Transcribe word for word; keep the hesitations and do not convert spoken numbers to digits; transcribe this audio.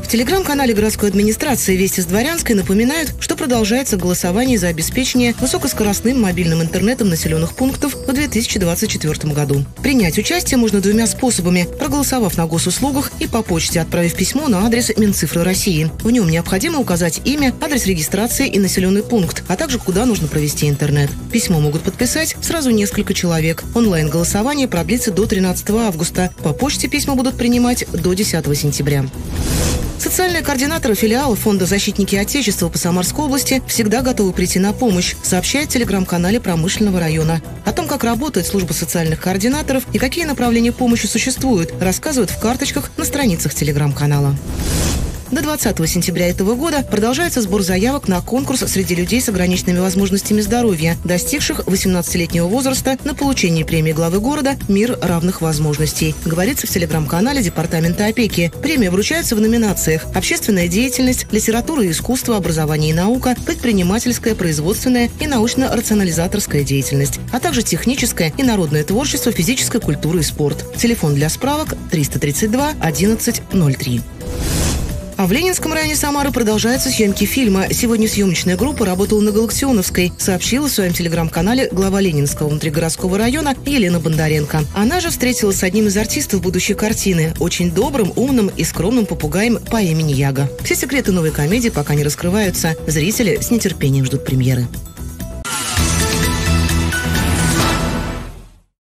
В телеграм-канале городской администрации «Вести с Дворянской» напоминают, что продолжается голосование за обеспечение высокоскоростным мобильным интернетом населенных пунктов в две тысячи двадцать четвёртом году. Принять участие можно двумя способами: проголосовав на госуслугах и по почте отправив письмо на адрес Минцифры России. В нем необходимо указать имя, адрес регистрации и населенный пункт, а также куда нужно провести интернет. Письмо могут подписать сразу несколько человек. Онлайн-голосование продлится до тринадцатого августа. По почте письма будут принимать до десятого сентября. Социальные координаторы филиала Фонда «Защитники Отечества» по Самарской области всегда готовы прийти на помощь, сообщает в телеграм-канале промышленного района. О том, как работает служба социальных координаторов и какие направления помощи существуют, рассказывают в карточках на страницах телеграм-канала. До двадцатого сентября этого года продолжается сбор заявок на конкурс среди людей с ограниченными возможностями здоровья, достигших восемнадцатилетнего возраста, на получение премии главы города «Мир равных возможностей», говорится в телеграм-канале Департамента опеки. Премия вручается в номинациях: общественная деятельность, литература и искусство, образование и наука, предпринимательская, производственная и научно-рационализаторская деятельность, а также техническое и народное творчество, физическая культура и спорт. Телефон для справок триста тридцать два одиннадцать ноль три. А в Ленинском районе Самары продолжаются съемки фильма. Сегодня съемочная группа работала на Галактионовской, сообщила в своем телеграм-канале глава Ленинского внутригородского района Елена Бондаренко. Она же встретилась с одним из артистов будущей картины, очень добрым, умным и скромным попугаем по имени Яга. Все секреты новой комедии пока не раскрываются. Зрители с нетерпением ждут премьеры.